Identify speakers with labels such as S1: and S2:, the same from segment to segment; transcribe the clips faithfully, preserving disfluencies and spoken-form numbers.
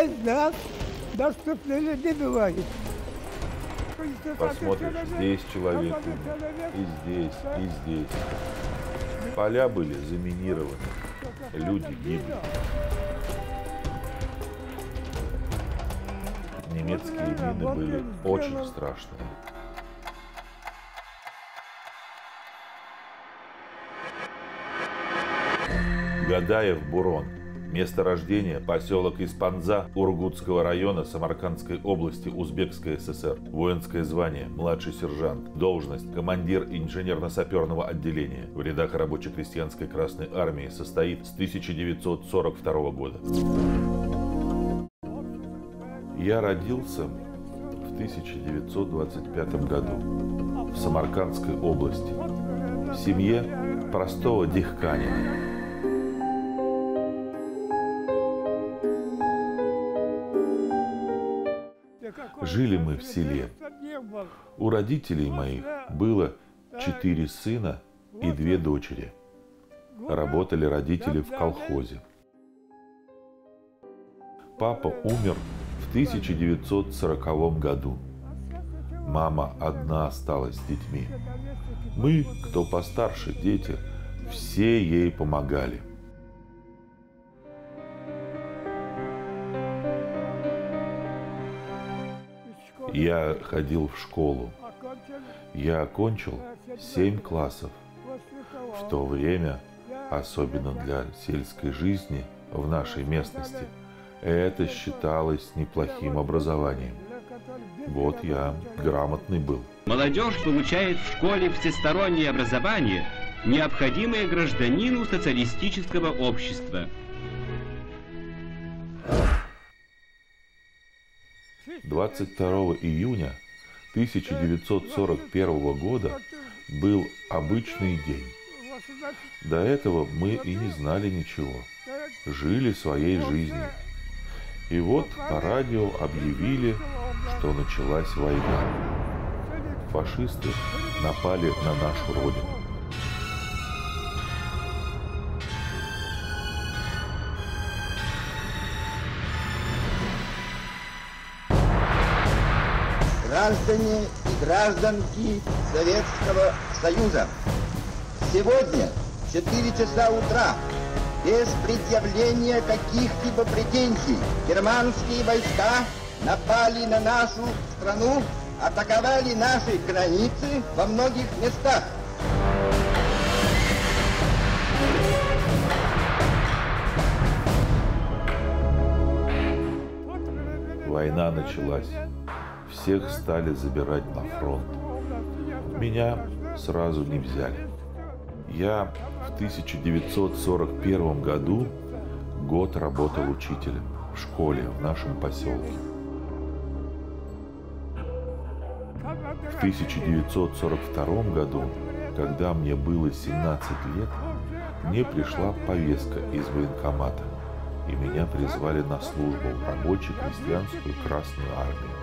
S1: без нас доступными не бывает.
S2: Посмотришь, здесь человек умер, и здесь, и здесь. Поля были заминированы, люди гибли. Немецкие мины были очень страшные. Гадаев Бурон. Место рождения – поселок Испанза Ургутского района Самаркандской области, Узбекской ССР. Воинское звание – младший сержант. Должность – командир инженерно-саперного отделения. В рядах рабоче-крестьянской Красной Армии состоит с тысяча девятьсот сорок второго года. Я родился в тысяча девятьсот двадцать пятом году в Самаркандской области в семье простого дихканина. Жили мы в селе. У родителей моих было четыре сына и две дочери. Работали родители в колхозе. Папа умер в тысяча девятьсот сороковом году. Мама одна осталась с детьми. Мы, кто постарше, дети, все ей помогали. Я ходил в школу. Я окончил семь классов. В то время, особенно для сельской жизни в нашей местности, это считалось неплохим образованием. Вот я грамотный был.
S3: Молодежь получает в школе всестороннее образование, необходимое гражданину социалистического общества.
S2: двадцать второго июня тысяча девятьсот сорок первого года был обычный день. До этого мы и не знали ничего. Жили своей жизнью. И вот по радио объявили, что началась война. Фашисты напали на нашу родину.
S4: Граждане и гражданки Советского Союза, сегодня в четыре часа утра без предъявления каких-либо претензий германские войска напали на нашу страну, атаковали наши границы во многих местах.
S2: Война началась. Всех стали забирать на фронт. Меня сразу не взяли. Я в тысяча девятьсот сорок первом году год работал учителем в школе в нашем поселке. В тысяча девятьсот сорок втором году, когда мне было семнадцать лет, мне пришла повестка из военкомата, и меня призвали на службу в рабоче-крестьянскую Красную Армию.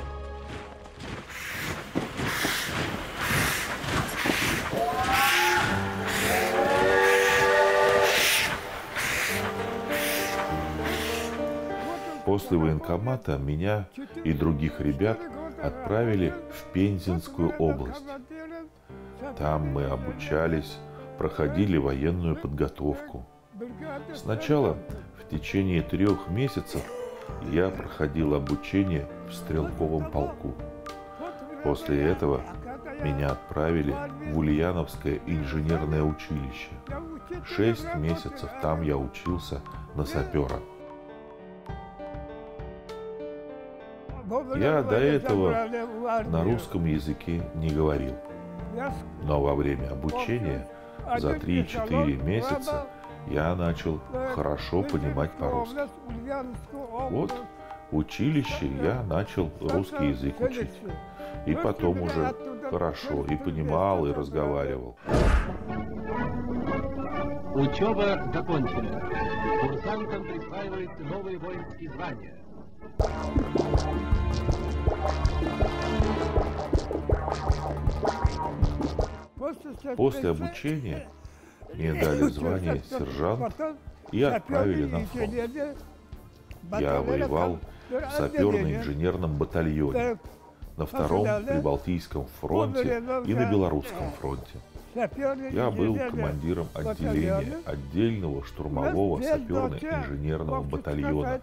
S2: После военкомата меня и других ребят отправили в Пензенскую область. Там мы обучались, проходили военную подготовку. Сначала в течение трех месяцев я проходил обучение в стрелковом полку. После этого меня отправили в Ульяновское инженерное училище. Шесть месяцев там я учился на сапера. Я до этого на русском языке не говорил, но во время обучения за три-четыре месяца я начал хорошо понимать по-русски. Вот в училище я начал русский язык учить, и потом уже хорошо и понимал, и разговаривал.
S3: Учеба закончена. Курсантам присваивают новые воинские звания.
S2: После обучения мне дали звание сержант и отправили на фронт. Я воевал в саперно-инженерном батальоне на Втором Прибалтийском фронте и на Белорусском фронте. Я был командиром отделения отдельного штурмового саперно-инженерного батальона.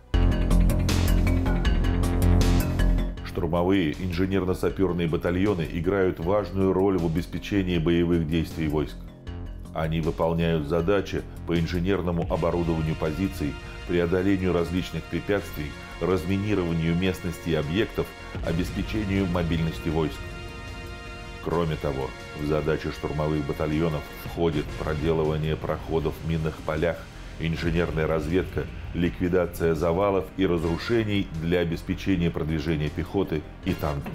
S2: Штурмовые инженерно-саперные батальоны играют важную роль в обеспечении боевых действий войск. Они выполняют задачи по инженерному оборудованию позиций, преодолению различных препятствий, разминированию местности и объектов, обеспечению мобильности войск. Кроме того, в задачи штурмовых батальонов входит проделывание проходов в минных полях, инженерная разведка, ликвидация завалов и разрушений для обеспечения продвижения пехоты и танков.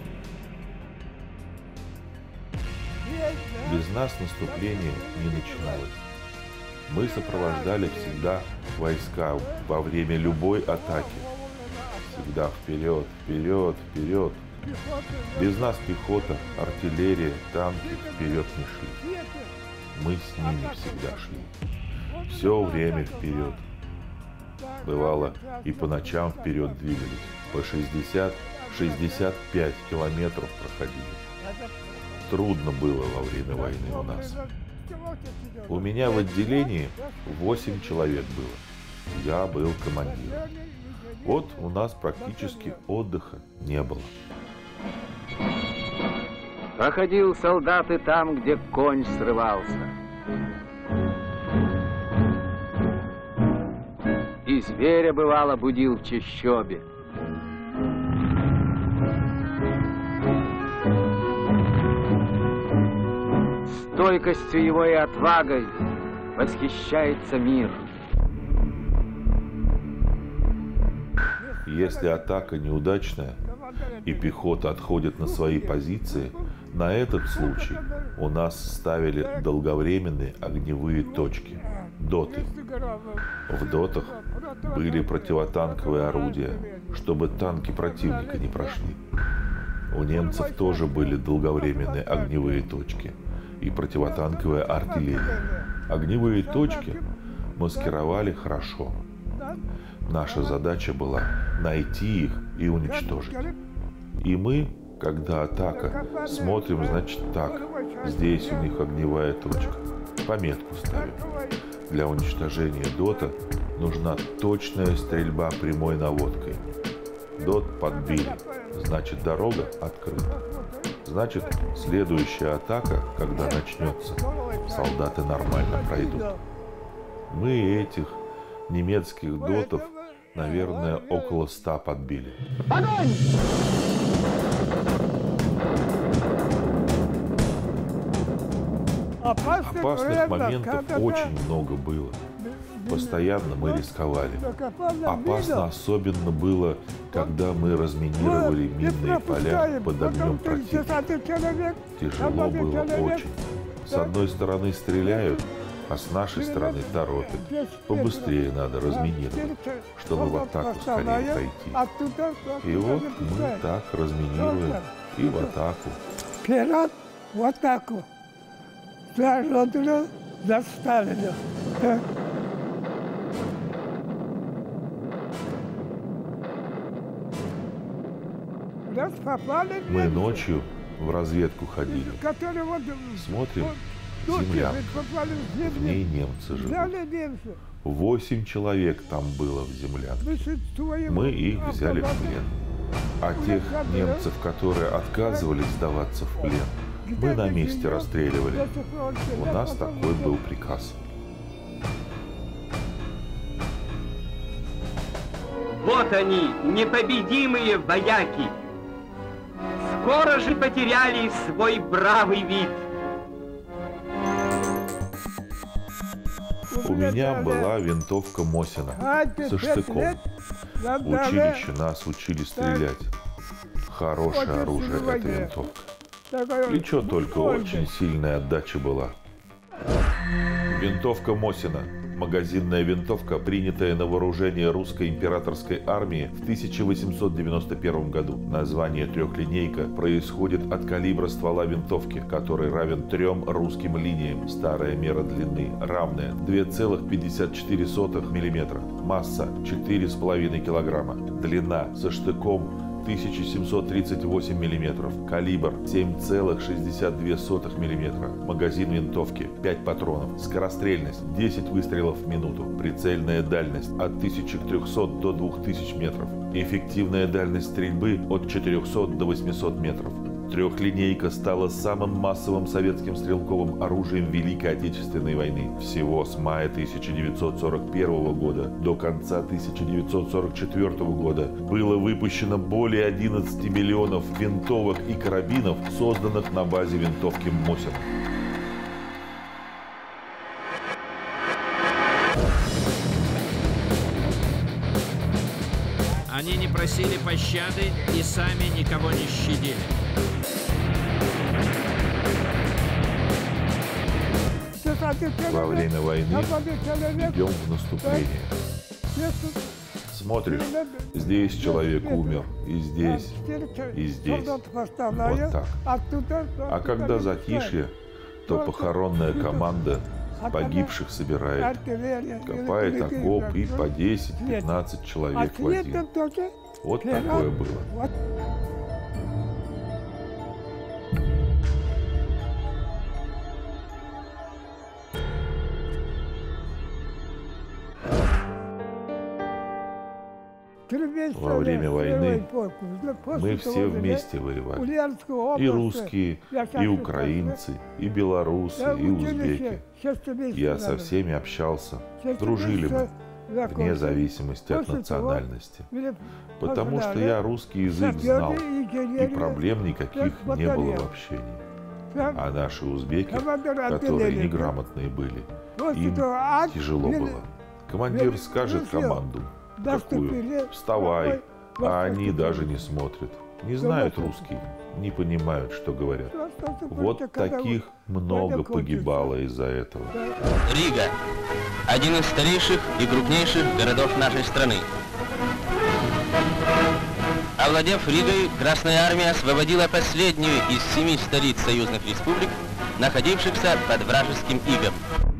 S2: Без нас наступление не начиналось. Мы сопровождали всегда войска во время любой атаки. Всегда вперед, вперед, вперед. Без нас пехота, артиллерия, танки вперед не шли. Мы с ними всегда шли. Все время вперед. Бывало, и по ночам вперед двигались. По шестьдесят-шестьдесят пять километров проходили. Трудно было во время войны у нас. У меня в отделении восемь человек было. Я был командиром. Вот у нас практически отдыха не было.
S5: Проходил солдат и там, где конь срывался. И зверя, бывало, будил в чащобе. Стойкостью его и отвагой восхищается мир.
S2: Если атака неудачная и пехота отходит на свои позиции, на этот случай у нас ставили долговременные огневые точки – доты. В дотах были противотанковые орудия, чтобы танки противника не прошли. У немцев тоже были долговременные огневые точки и противотанковая артиллерия. Огневые точки маскировали хорошо. Наша задача была найти их и уничтожить. И мы, когда атака, смотрим, значит, так. Здесь у них огневая точка. Пометку ставим. Для уничтожения дота нужна точная стрельба прямой наводкой. Дот подбили, значит, дорога открыта. Значит, следующая атака, когда начнется, солдаты нормально пройдут. Мы этих немецких дотов, наверное, около ста подбили. Опасных моментов очень много было. Постоянно мы рисковали. Опасно особенно было, когда мы разминировали минные поля под огнем противника. Тяжело было очень. С одной стороны стреляют, а с нашей стороны торопят. Побыстрее надо разминировать, чтобы в атаку скорее пойти. И вот мы так разминируем и в атаку.
S1: Вперед, в атаку. Заработали, заставили.
S2: Мы ночью в разведку ходили. Смотрим, земля. В ней немцы живут. Восемь человек там было в землянке. Мы их взяли в плен. А тех немцев, которые отказывались сдаваться в плен, мы на месте расстреливали. У нас такой был приказ.
S3: Вот они, непобедимые вояки. Скоро же потеряли свой бравый вид.
S2: У меня была винтовка Мосина со штыком. В училище нас учили стрелять. Хорошее оружие эта винтовка. И что только, очень сильная отдача была. Винтовка Мосина. Магазинная винтовка, принятая на вооружение русской императорской армии в тысяча восемьсот девяносто первом году. Название трехлинейка происходит от калибра ствола винтовки, который равен трем русским линиям. Старая мера длины равная две целых пятьдесят четыре сотых миллиметра. Масса четыре с половиной килограмма. Длина со штыком тысяча семьсот тридцать восемь миллиметров. Калибр семь целых шестьдесят две сотых миллиметра. Магазин винтовки пять патронов. Скорострельность десять выстрелов в минуту. Прицельная дальность от тысячи трёхсот до двух тысяч метров. Эффективная дальность стрельбы от четырёхсот до восьмисот метров. Трехлинейка стала самым массовым советским стрелковым оружием Великой Отечественной войны. Всего с мая тысяча девятьсот сорок первого года до конца тысяча девятьсот сорок четвёртого года было выпущено более одиннадцати миллионов винтовок и карабинов, созданных на базе винтовки Мосин.
S6: Они не просили пощады и сами никого не щадили.
S2: Во время войны идем в наступление. Смотришь, здесь человек умер, и здесь, и здесь. Вот так. А когда затишье, то похоронная команда погибших собирает, копает окоп, и по десять-пятнадцать человек в один. Вот такое было. Во время войны мы все вместе воевали. И русские, и украинцы, и белорусы, и узбеки. Я со всеми общался. Дружили мы, вне зависимости от национальности. Потому что я русский язык знал, и проблем никаких не было в общении. А наши узбеки, которые неграмотные были, им тяжело было. Командир скажет команду. Какую? Вставай. А они даже не смотрят. Не знают русский, не понимают, что говорят. Вот таких много погибало из-за этого.
S7: Рига – один из старейших и крупнейших городов нашей страны. Овладев Ригой, Красная Армия освободила последнюю из семи столиц союзных республик, находившихся под вражеским игом.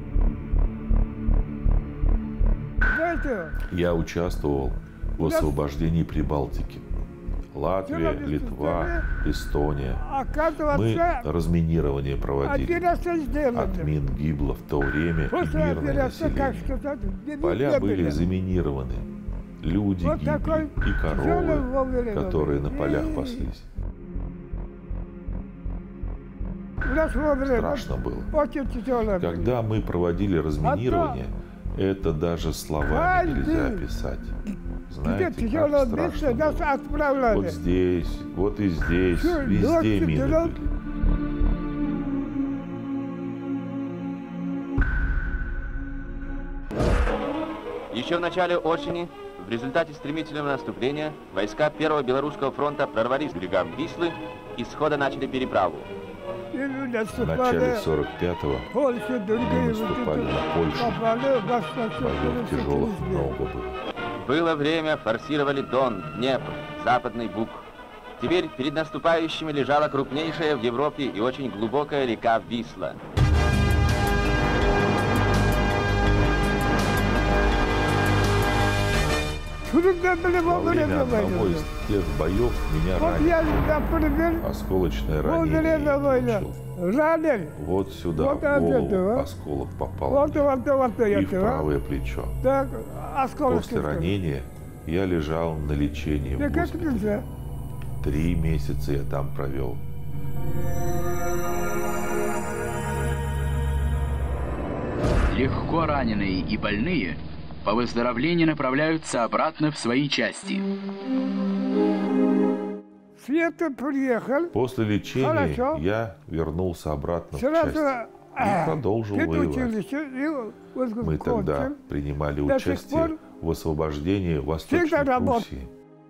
S2: Я участвовал в освобождении Прибалтики. Латвия, Литва, Эстония. Мы разминирование проводили. От мин гибло в то время и мирное население. Поля были заминированы. Люди гибли и коровы, которые на полях паслись. Страшно было. Когда мы проводили разминирование, это даже словами нельзя описать. Знаете, как страшно было. Вот здесь, вот и здесь, везде мины были.
S7: Еще в начале осени, в результате стремительного наступления, войска Первого Белорусского фронта прорвались к берегам Вислы и схода начали переправу.
S2: В начале сорок пятого мы наступали на Польшу. Боев тяжелых много было.
S7: Было время, форсировали Дон, Днепр, Западный Буг. Теперь перед наступающими лежала крупнейшая в Европе и очень глубокая река Висла.
S2: Во время одного из тех боев меня ранили. Осколочное ранение получил. Вот сюда, в голову осколок попал. И в правое плечо. После ранения я лежал на лечении в госпитале. Три месяца я там провел.
S8: Легко раненые и больные по выздоровлении направляются обратно в свои части.
S1: Света приехал.
S2: После лечения Хорошо. я вернулся обратно Сразу, в часть и продолжил воевать. Мы тогда принимали участие в освобождении Восточной Пруссии.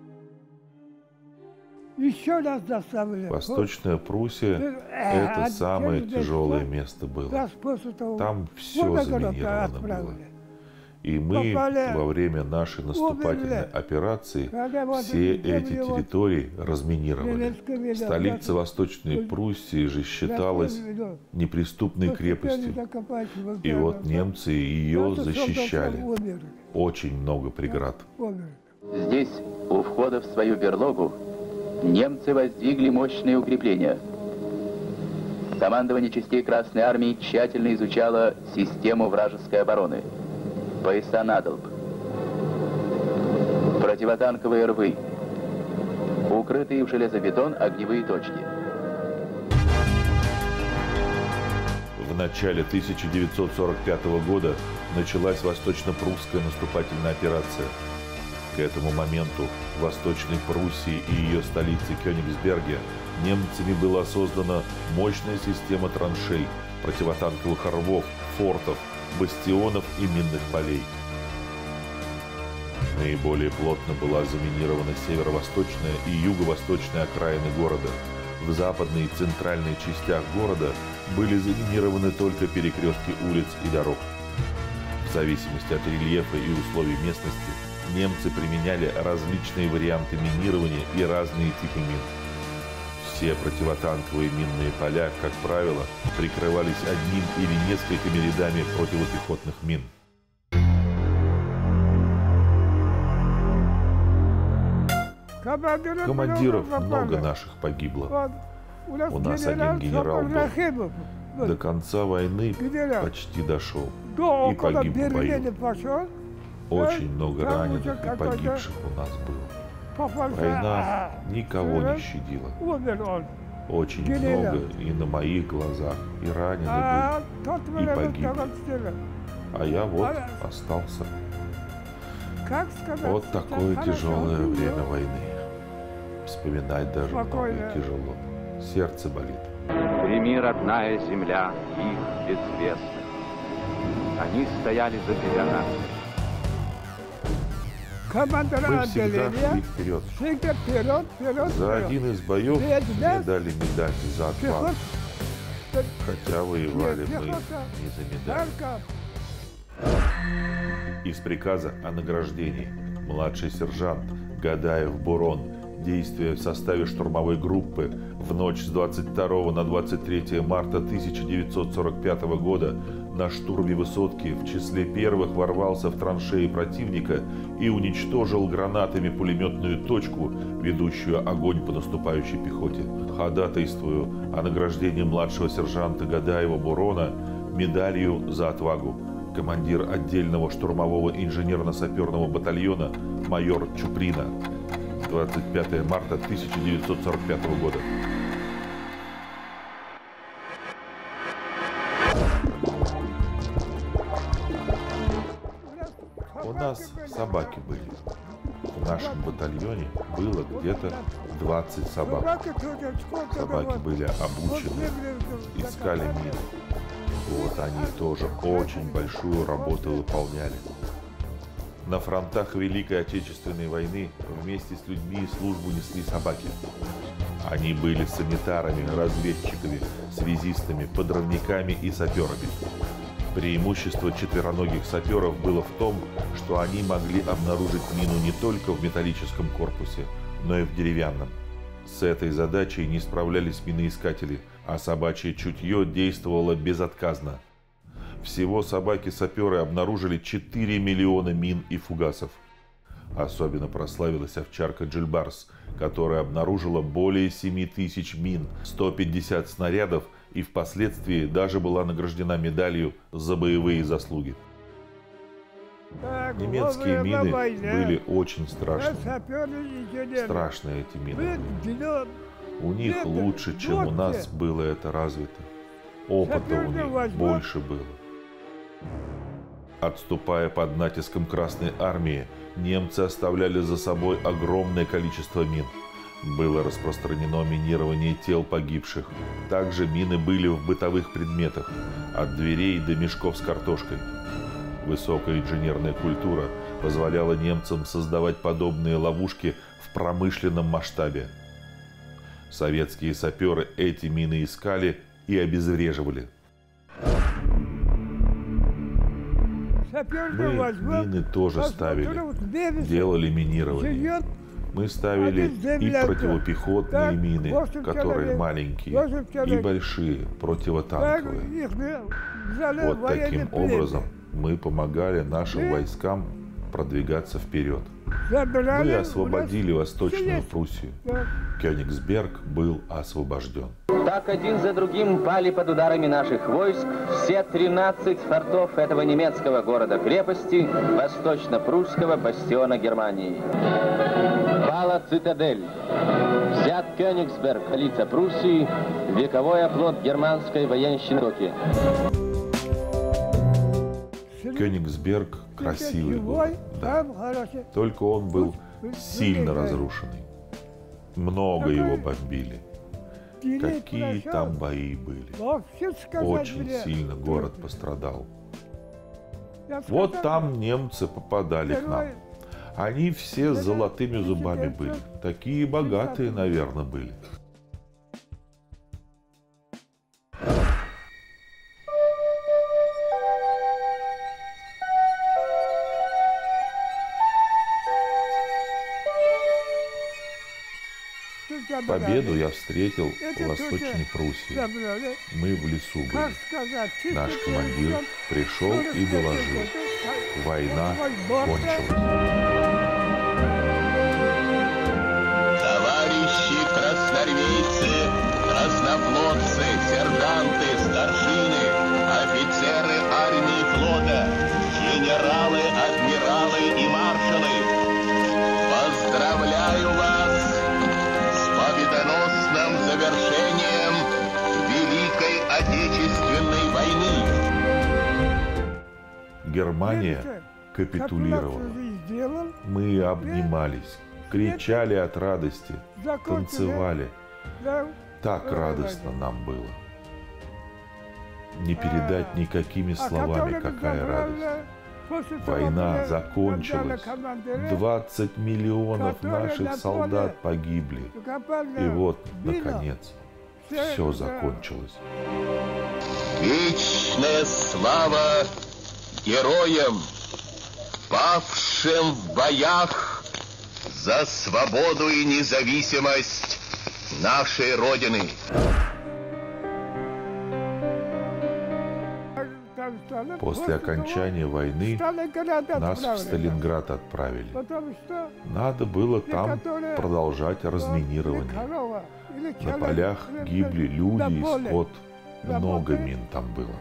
S1: Еще раз доставили.
S2: Восточная Пруссия – это самое тяжелое место было. Там все заминировано было. И мы во время нашей наступательной операции все эти территории разминировали. Столица Восточной Пруссии же считалась неприступной крепостью. И вот немцы ее защищали. Очень много преград.
S9: Здесь, у входа в свою берлогу, немцы воздвигли мощные укрепления. Командование частей Красной Армии тщательно изучало систему вражеской обороны. Пояса надолб, противотанковые рвы, укрытые в железобетон огневые точки.
S2: В начале тысяча девятьсот сорок пятого года началась восточно-прусская наступательная операция. К этому моменту в Восточной Пруссии и ее столице Кёнигсберге немцами была создана мощная система траншей, противотанковых рвов, фортов, бастионов и минных полей. Наиболее плотно была заминирована северо-восточная и юго-восточная окраины города. В западной и центральной частях города были заминированы только перекрестки улиц и дорог. В зависимости от рельефа и условий местности немцы применяли различные варианты минирования и разные типы мин. Все противотанковые минные поля, как правило, прикрывались одним или несколькими рядами противопехотных мин. Командиров много наших погибло. У нас один генерал был. До конца войны почти дошел и погиб в бою. Очень много раненых и погибших у нас было. Война никого не щадила. Очень много и на моих глазах и ранены были, и погибли. А я вот остался. Вот такое тяжелое время войны. Вспоминать даже много тяжело. Сердце болит.
S5: Прими, родная земля, их безвестных. Они стояли за тебя нас.
S2: Мы всегда шли вперед. За один из боев мне дали медаль за отвагу. Хотя воевали мы не за медаль. Из приказа о награждении младший сержант Гадаев Бурон, действуя в составе штурмовой группы в ночь с двадцать второго на двадцать третье марта тысяча девятьсот сорок пятого года на штурме высотки в числе первых ворвался в траншеи противника и уничтожил гранатами пулеметную точку, ведущую огонь по наступающей пехоте. Ходатайствую о награждении младшего сержанта Гадаева Бурона медалью за отвагу. Командир отдельного штурмового инженерно-саперного батальона майор Чуприна. двадцать пятое марта тысяча девятьсот сорок пятого года. У нас собаки были. В нашем батальоне было где-то двадцать собак. Собаки были обучены, искали мины. Вот они тоже очень большую работу выполняли. На фронтах Великой Отечественной войны вместе с людьми службу несли собаки. Они были санитарами, разведчиками, связистами, подрывниками и саперами. Преимущество четвероногих саперов было в том, что они могли обнаружить мину не только в металлическом корпусе, но и в деревянном. С этой задачей не справлялись миноискатели, а собачье чутье действовало безотказно. Всего собаки-саперы обнаружили четыре миллиона мин и фугасов. Особенно прославилась овчарка Джильбарс, которая обнаружила более семи тысяч мин, сто пятьдесят снарядов и впоследствии даже была награждена медалью за боевые заслуги. Немецкие мины были очень страшны. Страшные эти мины были. У них лучше, чем у нас было это развито. Опыта у них больше было. Отступая под натиском Красной Армии, немцы оставляли за собой огромное количество мин. Было распространено минирование тел погибших. Также мины были в бытовых предметах, от дверей до мешков с картошкой. Высокая инженерная культура позволяла немцам создавать подобные ловушки в промышленном масштабе. Советские саперы эти мины искали и обезвреживали. Мы мины тоже ставили, делали минирование. Мы ставили и противопехотные мины, которые маленькие, и большие, противотанковые. Вот таким образом мы помогали нашим войскам продвигаться вперед. Мы освободили Восточную Пруссию. Кёнигсберг был освобожден.
S7: Так один за другим пали под ударами наших войск все тринадцать фортов этого немецкого города-крепости, восточно-прусского бастиона Германии. Пала цитадель. Взят Кёнигсберг, столица Пруссии, вековой оплот германской военщины.
S2: Кёнигсберг красивый был, да. Только он был сильно разрушенный. Много его бомбили. Какие там бои были. Очень сильно город пострадал. Вот там немцы попадали к нам. Они все с золотыми зубами были. Такие богатые, наверное, были. Победу я встретил в Восточной Пруссии. Мы в лесу были. Наш командир пришел и доложил. Война кончилась.
S10: Товарищи красноармейцы, краснофлотцы, сержанты, старшины, офицеры армии и флота, генералы, адмиралы и маршалы, поздравляю вас с победоносным завершением Великой Отечественной войны.
S2: Германия капитулировала. Мы обнимались, кричали от радости, танцевали. Так радостно нам было. Не передать никакими словами, какая радость. Война закончилась. двадцать миллионов наших солдат погибли. И вот, наконец, все закончилось.
S10: Вечная слава героям, павшим в боях за свободу и независимость нашей Родины.
S2: После окончания войны нас в Сталинград отправили. Надо было там продолжать разминирование. На полях гибли люди и скот. Много мин там было.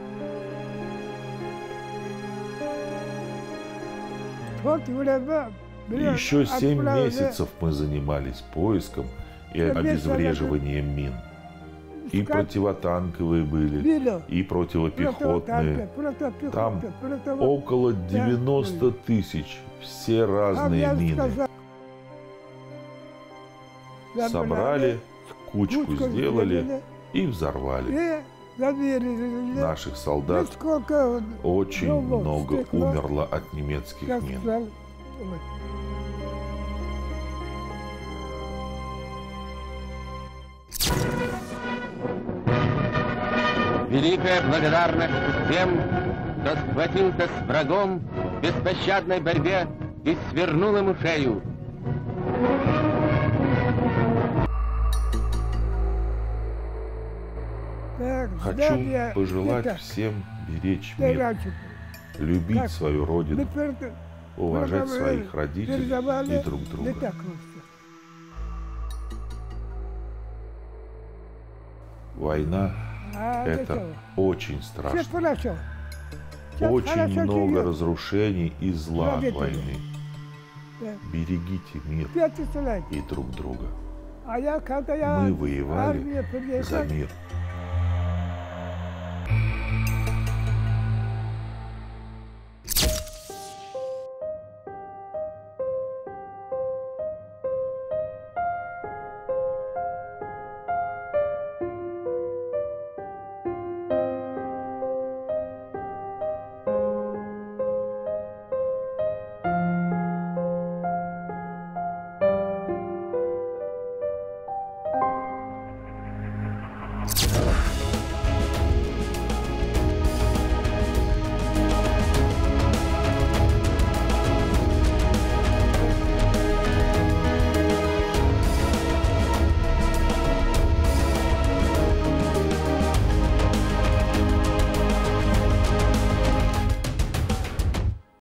S2: И еще семь месяцев мы занимались поиском и обезвреживанием мин. И противотанковые были, и противопехотные. Там около девяноста тысяч, все разные мины. Собрали, кучку сделали и взорвали. Наших солдат очень много умерло от немецких мин.
S7: Великая благодарность тем, кто схватился с врагом в беспощадной борьбе и свернул ему шею.
S2: Хочу пожелать всем беречь мир, любить свою родину, уважать своих родителей и друг друга. Война — это очень страшно. Очень много разрушений и зла от войны. Берегите мир и друг друга. Мы воевали за мир.